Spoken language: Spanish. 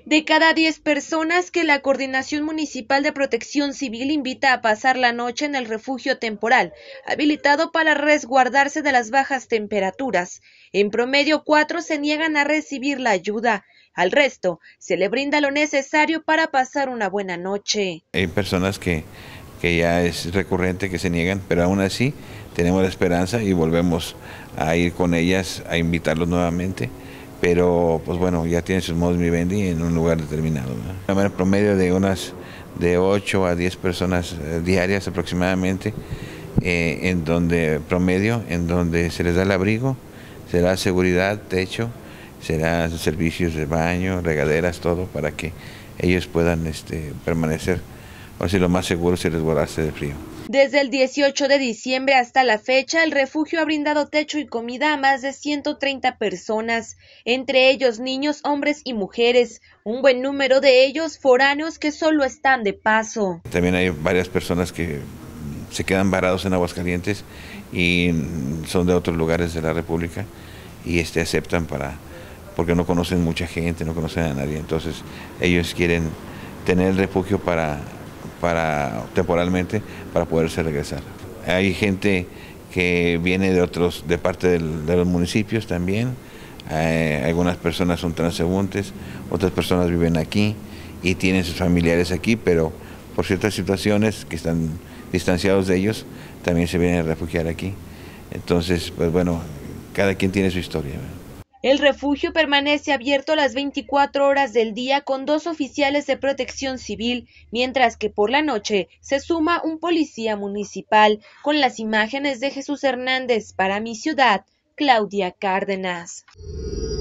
De cada 10 personas que la Coordinación Municipal de Protección Civil invita a pasar la noche en el refugio temporal, habilitado para resguardarse de las bajas temperaturas, en promedio 4 se niegan a recibir la ayuda. Al resto se le brinda lo necesario para pasar una buena noche. Hay personas que ya es recurrente que se niegan, pero aún así tenemos la esperanza y volvemos a ir con ellas, a invitarlos nuevamente. Pero pues bueno, ya tienen sus modus vivendi en un lugar determinado, ¿no? En promedio de 8 a 10 personas diarias aproximadamente, en donde se les da el abrigo, se da seguridad, techo, será servicios de baño, regaderas, todo para que ellos puedan permanecer, o si lo más seguro es resguardarse del frío. Desde el 18 de diciembre hasta la fecha, el refugio ha brindado techo y comida a más de 130 personas, entre ellos niños, hombres y mujeres, un buen número de ellos foráneos que solo están de paso. También hay varias personas que se quedan varados en Aguascalientes y son de otros lugares de la República y aceptan porque no conocen mucha gente, no conocen a nadie, entonces ellos quieren tener el refugio temporalmente para poderse regresar. Hay gente que viene de parte de los municipios también, algunas personas son transeúntes, otras personas viven aquí y tienen sus familiares aquí, pero por ciertas situaciones que están distanciados de ellos, también se vienen a refugiar aquí. Entonces, pues bueno, cada quien tiene su historia. El refugio permanece abierto las 24 horas del día con 2 oficiales de protección civil, mientras que por la noche se suma un policía municipal. Con las imágenes de Jesús Hernández para Mi Ciudad, Claudia Cárdenas.